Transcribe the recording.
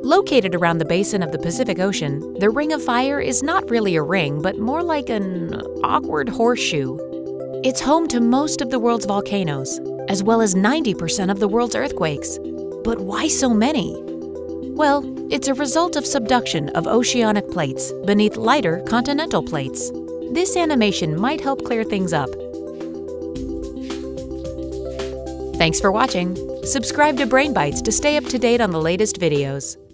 Located around the basin of the Pacific Ocean, the Ring of Fire is not really a ring, but more like an awkward horseshoe. It's home to most of the world's volcanoes, as well as 90% of the world's earthquakes. But why so many? Well, it's a result of subduction of oceanic plates beneath lighter continental plates. This animation might help clear things up. Thanks for watching. Subscribe to Brain Bites to stay up to date on the latest videos.